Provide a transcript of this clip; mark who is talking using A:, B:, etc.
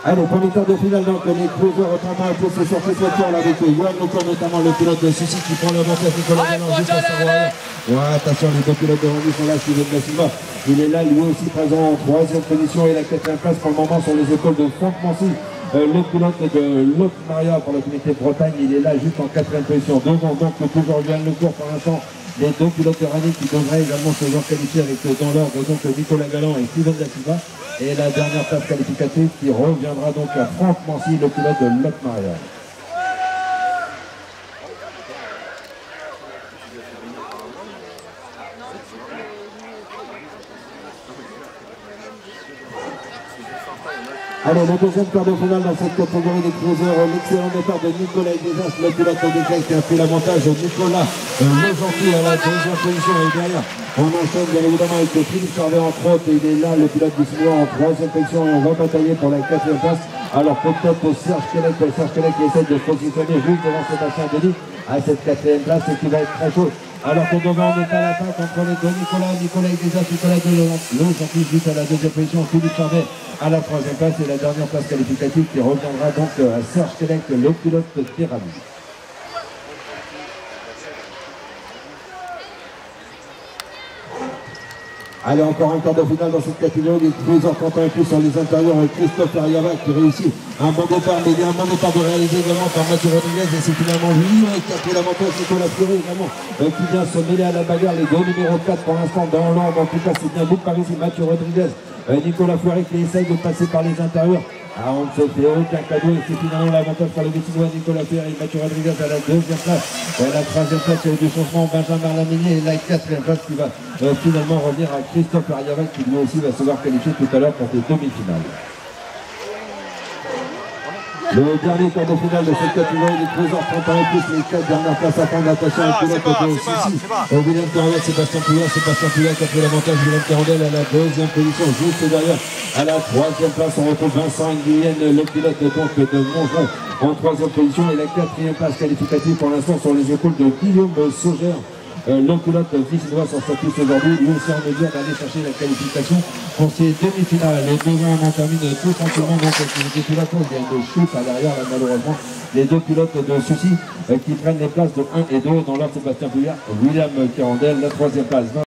A: Allez, premier quart de finale, donc les cruisers autrement pour se sortir ce tour là avec Yoann Leclerc, notamment le pilote de Sucy qui prend l'avantage, Nicolas Galland juste à savoir. Ouais, attention, les deux pilotes de Randy sont là, Steven Da Silva. Il est là, lui aussi présent en troisième position et la quatrième place pour le moment sur les épaules de Franck Mancy. Le pilote de Lot Maria pour la communauté de Bretagne, il est là juste en quatrième position. Devant donc toujours Yoann Leclerc pour l'instant. Les deux pilotes de Randy qui devraient également se voir qualifier avec dans l'ordre donc Nicolas Galland et Steven Da Silva. Et la dernière place qualificative qui reviendra donc à Franck Mancy, le pilote de Lot Maria. Allez, le deuxième quart de finale dans cette catégorie des cruisers, l'excellent départ de Nicolas Desas, le pilote de Decay qui a pris l'avantage. Nicolas le gentil à la deuxième position et derrière on enchaîne bien évidemment avec Philippe Charvet en trotte et il est là le pilote du Sinois en troisième position et on va batailler pour la quatrième place. Alors peut-être Serge Kelec qui essaie de se positionner juste devant Sébastien Denis à cette quatrième place et qui va être très chaud. Alors que devant on est à l'attaque entre les deux Nicolas Desas, Nicolas le gentil juste à la deuxième position, Philippe Charvet à la troisième place et la dernière place qualificative qui reviendra donc à Serge Kelec, le pilote de Pyramide. Allez, encore un quart de finale dans cette catégorie, les cruisers comptant plus sur les intérieurs, Christophe Ariava qui réussit un bon départ, mais il y a un bon départ de réaliser également par Mathieu Rodriguez et c'est finalement lui qui a pris l'avantage, Nicolas Fleury également qui vient se mêler à la bagarre, les deux numéros 4 pour l'instant dans l'ordre, en tout cas c'est bien but par ici, Mathieu Rodriguez, Nicolas Fleury qui essaye de passer par les intérieurs. Ah, on ne se fait aucun cadeau et c'est finalement l'avantage pour le Vicinois Nicolas Fleury et Mathieu Rodriguez à la deuxième place. La troisième place, il y a eu du changement, Benjamin Laminier et la quatrième place qui va finalement revenir à Christophe Ariavac qui lui aussi va se voir qualifier tout à l'heure pour les demi-finales. Le dernier quart de finale de cette catégorie des cruisers 30 ans et plus, les 4 dernières places à prendre. Attention au pilote de Sucy. William Carandel, Sébastien Pouillat qui a pris l'avantage. William Carandel à la deuxième position, juste derrière. À la troisième place, on retrouve Vincent Nguyen, le pilote donc de Montgeron en troisième position. Et la quatrième place qualificative pour l'instant sur les épaules de Guillaume Sauger. Le pilote vicinois sur sa piste aujourd'hui, lui aussi en mesure d'aller chercher la qualification pour ces demi-finales. Les deux on en termine tout tranquillement, donc les pilotes, il y a une chute à l'arrière, là, malheureusement. Les deux pilotes de Sucy qui prennent les places de 1 et 2 dans l'ordre Sébastien Pouillard, William Carandel, la troisième place.